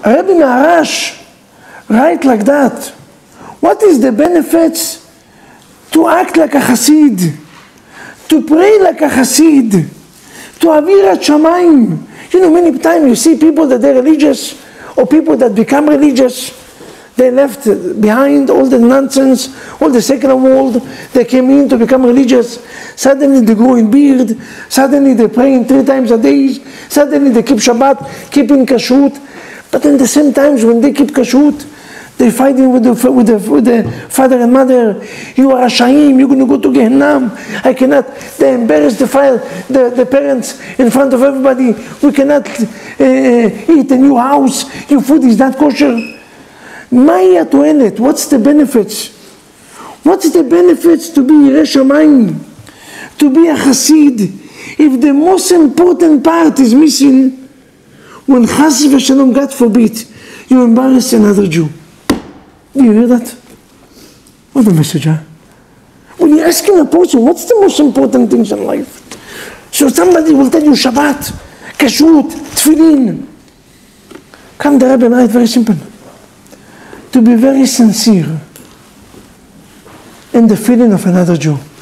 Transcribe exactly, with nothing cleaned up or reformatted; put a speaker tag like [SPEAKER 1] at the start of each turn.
[SPEAKER 1] Rabbi Maharash write like that. What is the benefits to act like a Hasid, to pray like a Hasid, to Avirat Shamayim? You know, many times you see people that they're religious, or people that become religious, they left behind all the nonsense, all the secular world, they came in to become religious, suddenly they grow in beard, suddenly they're praying three times a day, suddenly they keep Shabbat, keeping kashrut, but in the same times when they keep kashrut, they're fighting with the, with, the, with the father and mother. You are Rashayim, you're going to go to Gehenna. I cannot, they embarrass the, file, the, the parents in front of everybody. We cannot uh, eat a new house, your food is not kosher. Maya toilet, what's the benefits? What's the benefits to be Yirei Shamayim, to be a Hasid, if the most important part is missing? When Chas v'Shalom, God forbid, you embarrass another Jew. Do you hear that? What a message, huh? When you're asking a person, what's the most important things in life? So somebody will tell you Shabbat, Kashrut, Tefillin. Come the Rebbe and write very simple. To be very sincere in the feeling of another Jew.